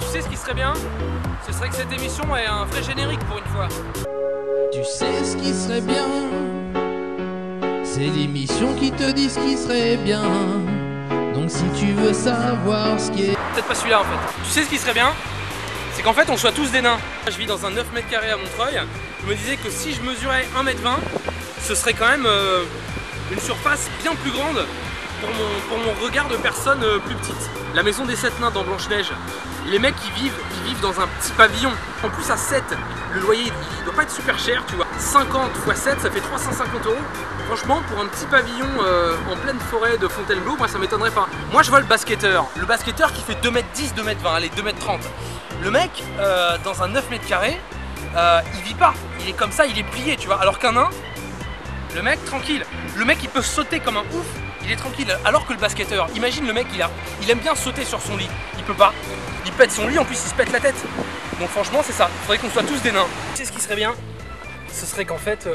Tu sais ce qui serait bien? Ce serait que cette émission ait un vrai générique pour une fois. Tu sais ce qui serait bien? C'est l'émission qui te dit ce qui serait bien. Donc si tu veux savoir ce qui est... Peut-être pas celui-là en fait. Tu sais ce qui serait bien? C'est qu'en fait on soit tous des nains. Je vis dans un 9 mètres carrés à Montreuil. Je me disais que si je mesurais 1,20 m, ce serait quand même une surface bien plus grande pour mon regard de personne plus petite. La maison des 7 nains dans Blanche-Neige, les mecs ils vivent dans un petit pavillon. En plus à 7, le loyer il doit pas être super cher, tu vois. 50 x 7, ça fait 350 €. Franchement, pour un petit pavillon en pleine forêt de Fontainebleau, moi ça m'étonnerait pas. Moi je vois le basketteur qui fait 2,10 m, 2,20 m, allez 2,30 m. Le mec, dans un 9 mètres carrés, il vit pas. Il est comme ça, il est plié, tu vois. Alors qu'un nain, le mec tranquille. Le mec il peut sauter comme un ouf, il est tranquille. Alors que le basketteur, imagine le mec, il aime bien sauter sur son lit. Il peut pas. Il pète son lit, en plus il se pète la tête. Donc franchement c'est ça. Il faudrait qu'on soit tous des nains. Tu sais ce qui serait bien? Ce serait qu'en fait,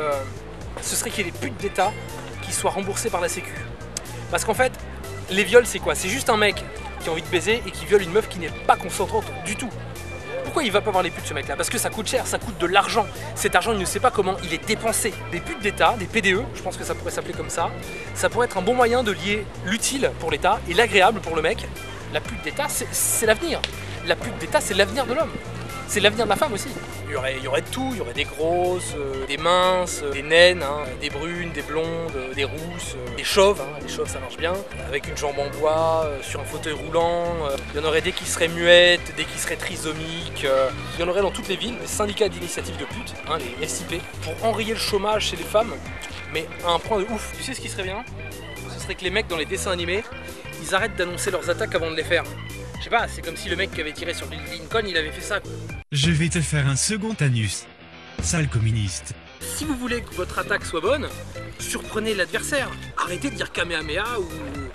ce serait qu'il y ait des putes d'État qui soient remboursées par la Sécu. Parce qu'en fait, les viols c'est quoi? C'est juste un mec qui a envie de baiser et qui viole une meuf qui n'est pas consentante du tout. Pourquoi il va pas voir les putes ce mec là? Parce que ça coûte cher, ça coûte de l'argent. Cet argent il ne sait pas comment il est dépensé. Des putes d'État, des PDE, je pense que ça pourrait s'appeler comme ça pourrait être un bon moyen de lier l'utile pour l'État et l'agréable pour le mec. La pute d'État c'est l'avenir. La pute d'État c'est l'avenir de l'homme. C'est l'avenir de la femme aussi. Il y aurait de tout, il y aurait des grosses, des minces, des naines, hein, des brunes, des blondes, des rousses, des chauves, hein, les chauves ça marche bien, avec une jambe en bois, sur un fauteuil roulant. Il y en aurait des qui seraient muettes, des qui seraient trisomiques. Il y en aurait dans toutes les villes, des syndicats d'initiative de putes, hein, les SIP, pour enrayer le chômage chez les femmes, mais à un point de ouf. Tu sais ce qui serait bien? Ce serait que les mecs dans les dessins animés, ils arrêtent d'annoncer leurs attaques avant de les faire. Je sais pas, c'est comme si le mec qui avait tiré sur Lincoln, il avait fait ça, quoi. Je vais te faire un second anus, sale communiste. Si vous voulez que votre attaque soit bonne, surprenez l'adversaire. Arrêtez de dire Kamehameha ou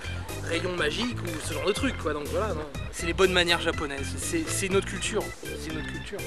rayon magique ou ce genre de truc, quoi. Donc voilà, c'est les bonnes manières japonaises. C'est notre culture. C'est notre culture.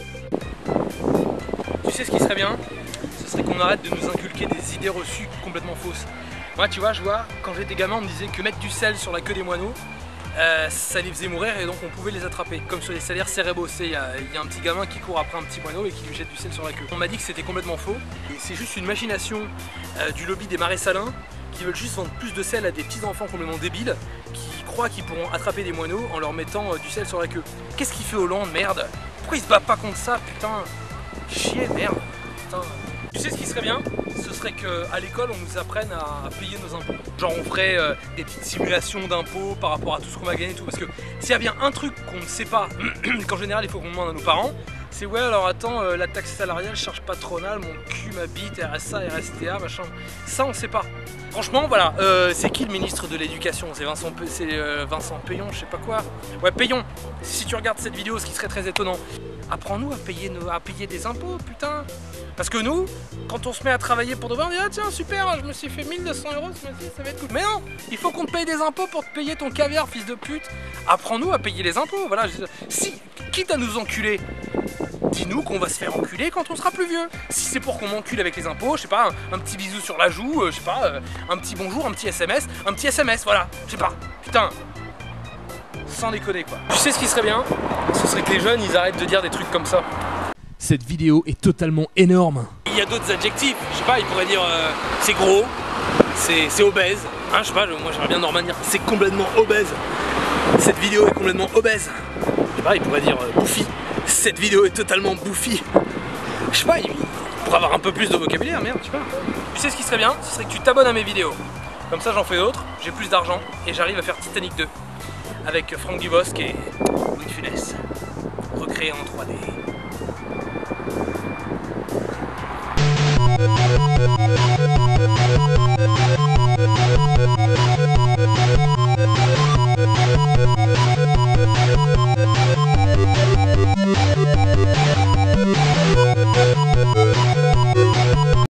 Tu sais ce qui serait bien? Ce serait qu'on arrête de nous inculquer des idées reçues complètement fausses. Moi, tu vois, quand j'étais gamin, on me disait que mettre du sel sur la queue des moineaux, ça les faisait mourir et donc on pouvait les attraper. Comme sur les salaires cérébraux, il y a un petit gamin qui court après un petit moineau et qui lui jette du sel sur la queue. On m'a dit que c'était complètement faux et c'est juste une machination du lobby des marais salins qui veulent juste vendre plus de sel à des petits enfants complètement débiles qui croient qu'ils pourront attraper des moineaux en leur mettant du sel sur la queue. Qu'est-ce qu'il fait Hollande, merde? Pourquoi il se bat pas contre ça, putain? Chier, merde, putain. Tu sais ce qui serait bien? Ce serait qu'à l'école on nous apprenne à payer nos impôts. Genre on ferait des petites simulations d'impôts par rapport à tout ce qu'on va gagner et tout. Parce que s'il y a bien un truc qu'on ne sait pas, qu'en général il faut qu'on demande à nos parents, c'est ouais alors attends, la taxe salariale, charge patronale, mon cul, ma bite, RSA, RSTA, machin. Ça on sait pas. Franchement voilà, c'est qui le ministre de l'éducation? C'est Vincent Payon, je sais pas quoi. Ouais, Payon, si tu regardes cette vidéo, ce qui serait très étonnant, apprends-nous à payer des impôts, putain. Parce que nous, quand on se met à travailler pour de vrai, on dit ah tiens super, je me suis fait 1200 € ce mois-ci, ça va être cool. Mais non, il faut qu'on te paye des impôts pour te payer ton caviar, fils de pute. Apprends-nous à payer les impôts, voilà. Si, quitte à nous enculer, dis-nous qu'on va se faire enculer quand on sera plus vieux. Si c'est pour qu'on m'encule avec les impôts, je sais pas, un petit bisou sur la joue, je sais pas, un petit bonjour, un petit SMS, voilà, je sais pas, putain. Sans déconner quoi. Tu sais ce qui serait bien? Ce serait que les jeunes ils arrêtent de dire des trucs comme ça. Cette vidéo est totalement énorme. Il y a d'autres adjectifs, je sais pas, il pourrait dire c'est gros, c'est obèse, hein, je sais pas, moi j'aimerais bien Norman dire c'est complètement obèse. Cette vidéo est complètement obèse. Je sais pas, il pourrait dire bouffi. Cette vidéo est totalement bouffi. Je sais pas, il pourrait avoir un peu plus de vocabulaire, merde, je sais pas. Tu sais ce qui serait bien? Ce serait que tu t'abonnes à mes vidéos. Comme ça j'en fais d'autres, j'ai plus d'argent et j'arrive à faire Titanic 2. Avec Franck Dubosc et Louis de Funès, recréé en 3D.